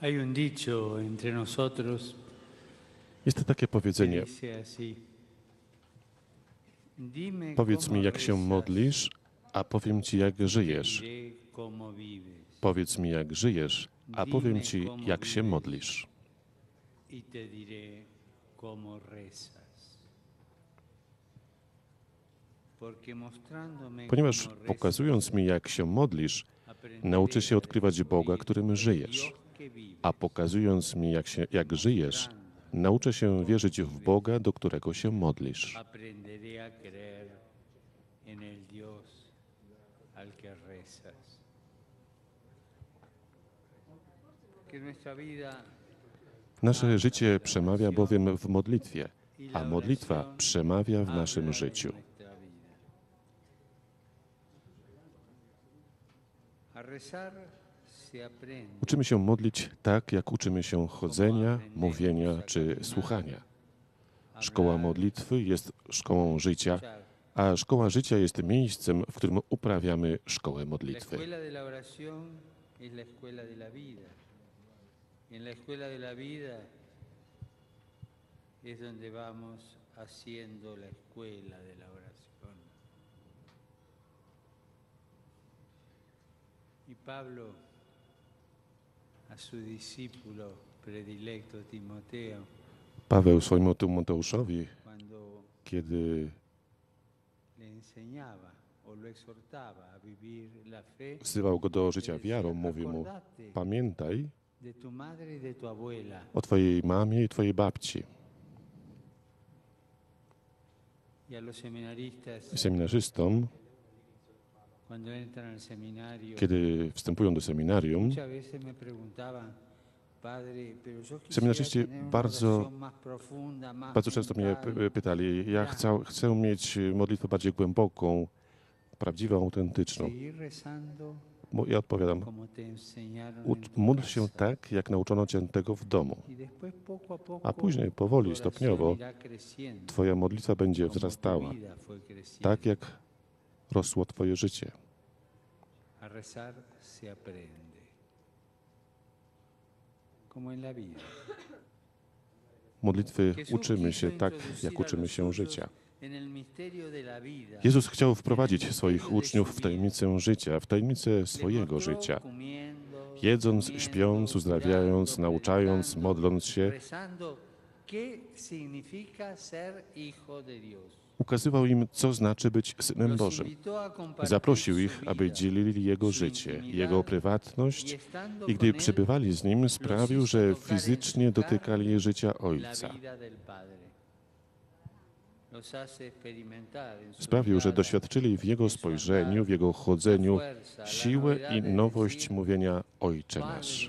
Hay un dicho entre nosotros Jest takie que powiedzenie: dice así: Dime powiedz mi, cómo jak się rezas modlisz, a powiem ci, jak y te żyjesz. diré cómo vives. Powiedz mi, jak żyjesz, a powiem Dime ci, cómo jak się vives modlisz. y te diré cómo rezas. Porque mostrándome Ponieważ cómo rezas, pokazując mi, jak się modlisz, nauczę się aprenderé a odkrywać Boga, descubrir którym el żyjesz. Dios que vives. A pokazując mi, jak żyjesz, nauczę się wierzyć w Boga, do którego się modlisz. Aprenderé a creer en el Dios al que rezas. Que nuestra vida Nasze życie przemawia bowiem w modlitwie, a modlitwa przemawia w naszym życiu. A rezar se aprende. Uczymy się modlić tak, jak uczymy się chodzenia, mówienia czy słuchania. Szkoła modlitwy jest szkołą życia, a szkoła życia jest miejscem, w którym uprawiamy szkołę La modlitwy. escuela de la oración es la escuela de la vida. En la escuela de la vida es donde vamos haciendo la escuela de la oración. Y Pablo, a su discípulo predilecto Timoteo, Paweł swojemu Tymoteuszowi, cuando kiedy le enseñaba o lo exhortaba a vivir la fe, wzywał go do życia le wiarą, decía: mówił mu: acordate pamiętaj de tu madre y de tu abuela. o twojej mamie i twojej babci. Y a los seminaristas, Seminarzystom, cuando entran al seminario, kiedy wstępują do seminarium, muchas veces me preguntaban: Padre, pero yo quisiera seminarzyści tener una bardzo oración más profunda, más często mnie mental. pytali: ja chcę mieć modlitwę bardziej głęboką, prawdziwą, autentyczną. Seguir rezando Ja odpowiadam: como te enseñaron en tu módl się casa. tak, jak nauczono cię tego w domu. Y después, poco a poco, A później, tu powoli, oración stopniowo, irá creciendo, twoja modlitwa będzie como tu wzrastała, vida fue creciendo. tak jak rosło twoje życie. A rezar se aprende, como en la vida. Modlitwy Jesús uczymy quiso się tak, introducir jak a uczymy los się suyos życia. en el misterio de la vida. Jezus chciał wprowadzić swoich uczniów w tajemnicę życia, w tajemnicę swojego życia. Jedząc, śpiąc, uzdrawiając, nauczając, modląc się, ukazywał im, co znaczy być Synem Bożym. Zaprosił ich, aby dzielili Jego życie, Jego prywatność i gdy przebywali z Nim, sprawił, że fizycznie dotykali życia Ojca. Sprawił, że doświadczyli w Jego spojrzeniu, w Jego chodzeniu siłę i nowość mówienia Ojcze nasz.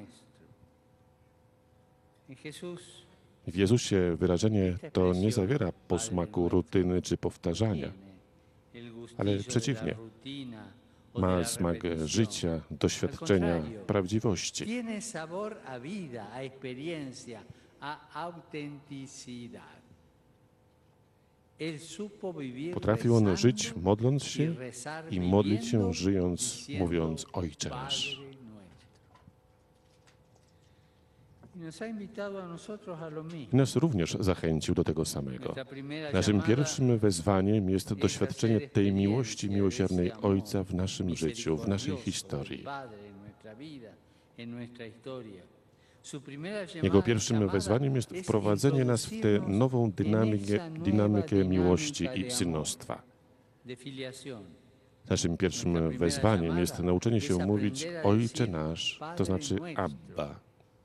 W Jezusie wyrażenie to nie zawiera posmaku rutyny czy powtarzania, ale przeciwnie, ma smak życia, doświadczenia, prawdziwości. Potrafił on żyć, modląc się i modlić się, żyjąc, mówiąc Ojcze nasz. I nas również zachęcił do tego samego. Naszym pierwszym wezwaniem jest doświadczenie tej miłości miłosiernej Ojca w naszym życiu, w naszej historii. Jego pierwszym wezwaniem jest wprowadzenie nas w tę nową dynamikę miłości i synostwa. Naszym pierwszym wezwaniem jest nauczenie się mówić Ojcze nasz, to znaczy Abba.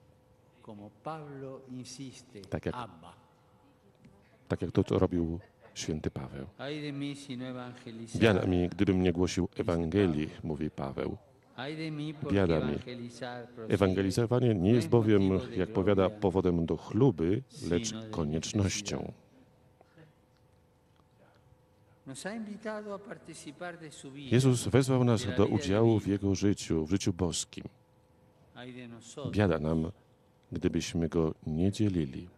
Tak jak to robił święty Paweł. Biada mi, gdybym nie głosił Ewangelii, mówi Paweł. Biada mi. Ewangelizowanie nie jest bowiem, jak powiada, powodem do chluby, lecz koniecznością. Jezus wezwał nas do udziału w Jego życiu, w życiu boskim. Biada nam, gdybyśmy Go nie dzielili.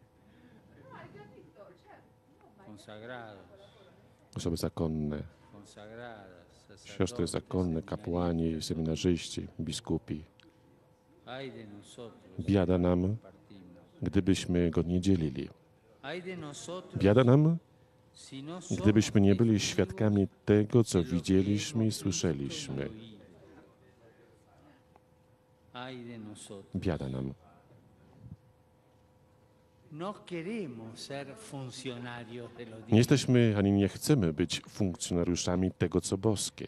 Osoby zakonne, siostry zakonne, kapłani, seminarzyści, biskupi. Biada nam, gdybyśmy go nie dzielili. Biada nam, gdybyśmy nie byli świadkami tego, co widzieliśmy i słyszeliśmy. Biada nam. Nie jesteśmy ani nie chcemy być funkcjonariuszami tego, co boskie.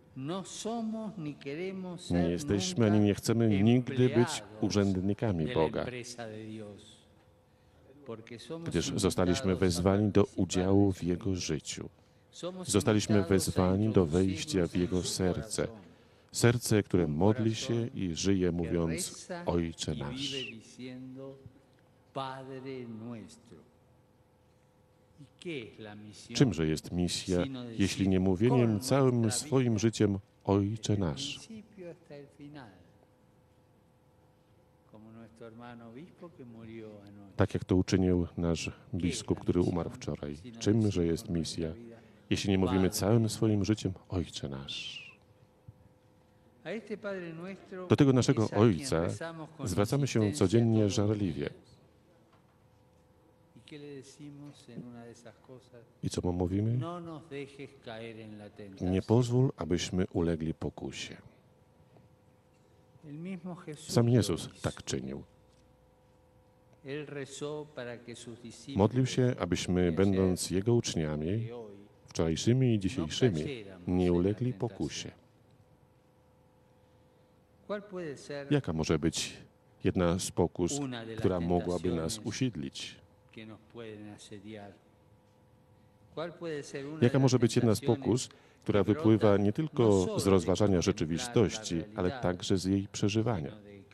Nie jesteśmy ani nie chcemy nigdy być urzędnikami Boga, gdyż zostaliśmy wezwani do udziału w Jego życiu. Zostaliśmy wezwani do wejścia w Jego serce. Serce, które modli się i żyje, mówiąc: Ojcze nasz. Czymże jest misja, jeśli nie mówieniem całym swoim życiem Ojcze nasz? Tak jak to uczynił nasz biskup, który umarł wczoraj. Czymże jest misja, jeśli nie mówimy całym swoim życiem Ojcze nasz? Do tego naszego Ojca zwracamy się codziennie żarliwie. I co mu mówimy? Nie pozwól, abyśmy ulegli pokusie. Sam Jezus tak czynił. Modlił się, abyśmy, będąc Jego uczniami, wczorajszymi i dzisiejszymi, nie ulegli pokusie. Jaka może być jedna z pokus, która mogłaby nas usidlić? Jaka może być jedna z pokus, która wypływa nie tylko z rozważania rzeczywistości, ale także z jej przeżywania?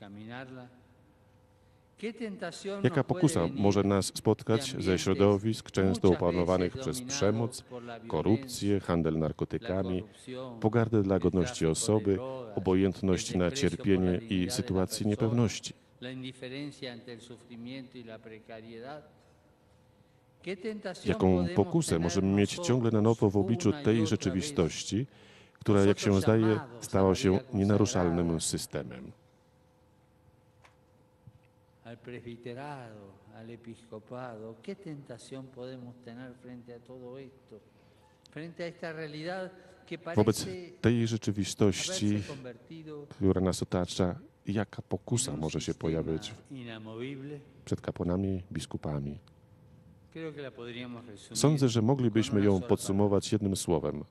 Jaka pokusa może nas spotkać ze środowisk często opanowanych przez przemoc, korupcję, handel narkotykami, pogardę dla godności osoby, obojętność na cierpienie i sytuacje niepewności? Jaką pokusę możemy mieć ciągle na nowo w obliczu tej rzeczywistości, która, jak się zdaje, stała się nienaruszalnym systemem? Al presbiterado, al episcopado, ¿qué tentación podemos tener frente a todo esto? Frente a esta realidad que Wobec parece tej rzeczywistości, która nas otacza, jaka pokusa może się pojawić przed kapłanami, biskupami? Sądzę, że moglibyśmy ją podsumować jednym słowem.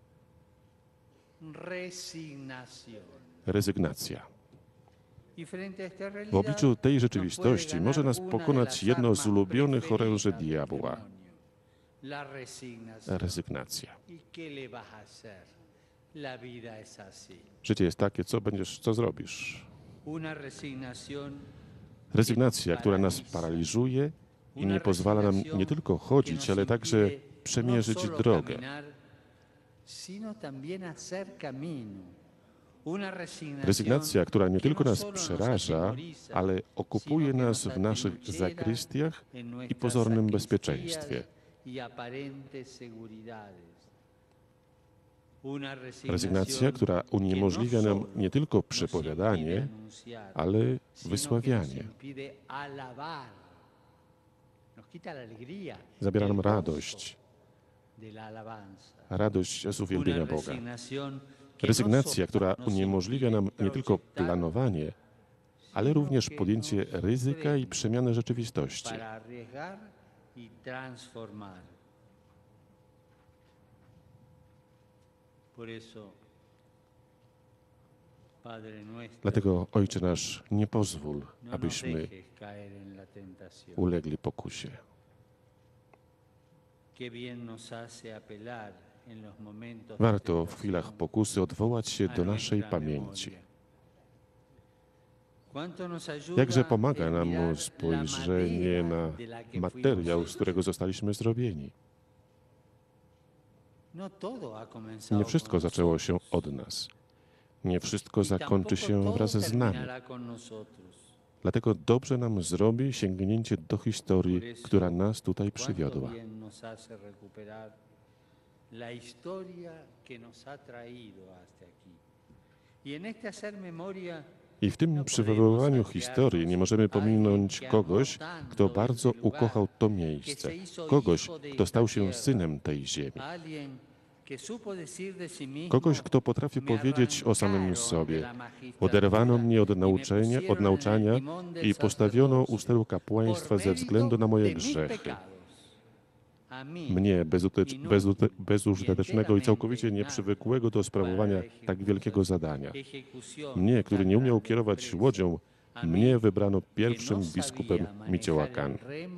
Rezygnacja. W obliczu tej rzeczywistości może nas pokonać jedno z ulubionych oręży diabła. Rezygnacja. Życie jest takie, co zrobisz? Rezygnacja, która nas paraliżuje i nie pozwala nam nie tylko chodzić, ale także przemierzyć drogę. Rezygnacja, która nie tylko nas przeraża, ale okupuje nas w naszych zakrystiach i pozornym bezpieczeństwie. Rezygnacja, która uniemożliwia nam nie tylko przepowiadanie, ale wysławianie. Zabiera nam radość z uwielbienia Boga. Rezygnacja, która uniemożliwia nam nie tylko planowanie, ale również podjęcie ryzyka i przemianę rzeczywistości. Dlatego, Ojcze nasz, nie pozwól, abyśmy ulegli pokusie. Warto w chwilach pokusy odwołać się do naszej pamięci. Jakże pomaga nam spojrzenie na materiał, z którego zostaliśmy zrobieni. Nie wszystko zaczęło się od nas. Nie wszystko zakończy się wraz z nami. Dlatego dobrze nam zrobi sięgnięcie do historii, która nas tutaj przywiodła. La historia que nos ha traído hasta aquí. Y en este hacer memoria I w tym przywoływaniu historii nie możemy pominąć kogoś, kto bardzo ukochał to miejsce, kogoś, kto stał się synem tej ziemi. Kogoś, kto potrafi powiedzieć o samym sobie: oderwano mnie od nauczania i postawiono u steru kapłaństwa ze względu na moje grzechy. Mnie, bezużytecznego i całkowicie nieprzywykłego do sprawowania tak wielkiego zadania. Mnie, który nie umiał kierować łodzią, mnie wybrano pierwszym biskupem Michoacán.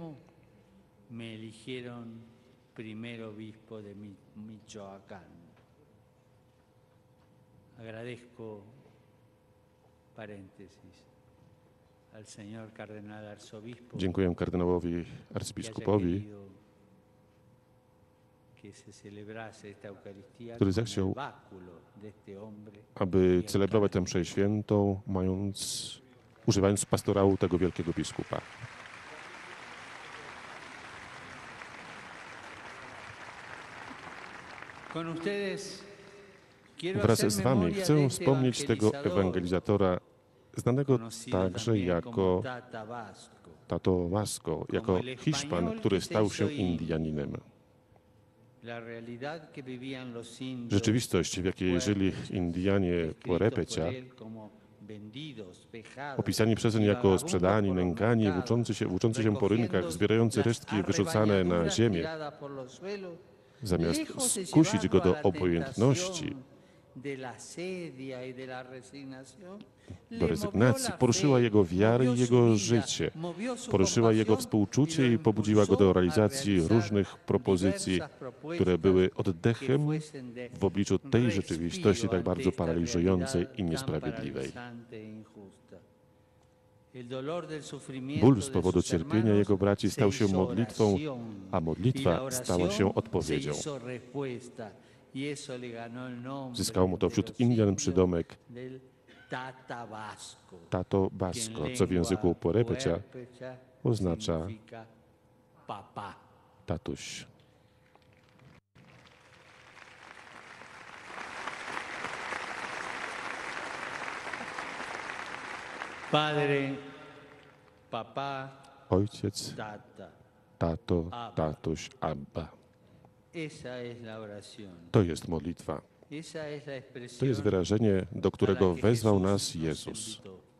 Agradezco, paréntesis, al señor cardenal arzobispo. Dziękuję kardynałowi arcybiskupowi, który zechciał, aby celebrować tę mszę świętą, używając pastorału tego wielkiego biskupa. Wraz z wami chcę wspomnieć tego ewangelizatora, znanego także jako Tato Vasco, jako Hiszpan, który stał się Indianinem. Rzeczywistość, w jakiej żyli Indianie Purépecha, opisani przezeń jako sprzedani, nękani, włóczący się po rynkach, zbierający resztki wyrzucane na ziemię, zamiast skusić go do obojętności, do rezygnacji, poruszyła jego wiarę i jego życie, poruszyła jego współczucie i pobudziła go do realizacji różnych propozycji, które były oddechem w obliczu tej rzeczywistości tak bardzo paraliżującej i niesprawiedliwej. Ból z powodu cierpienia jego braci stał się modlitwą, a modlitwa stała się odpowiedzią. Zyskało mu to wśród Indian przydomek Tato Vasco, co w języku Purépecha oznacza tatuś. Padre, papá, Ojciec, tato, tatuś, Abba. To jest modlitwa. To jest wyrażenie, do którego wezwał nas Jezus.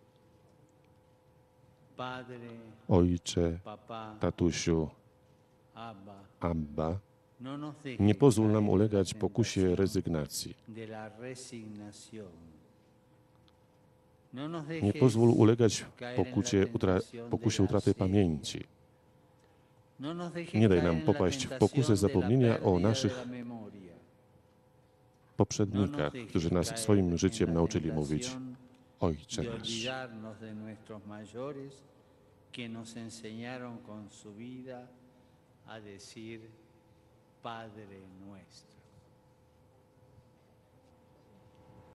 Ojcze, tatusiu, Abba, nie pozwól nam ulegać pokusie rezygnacji. Nie pozwól ulegać pokusie utraty pamięci. Nie daj nam popaść w pokusę zapomnienia o naszych poprzednikach, którzy nas swoim życiem nauczyli mówić: Ojcze nasz. Padre nuestro.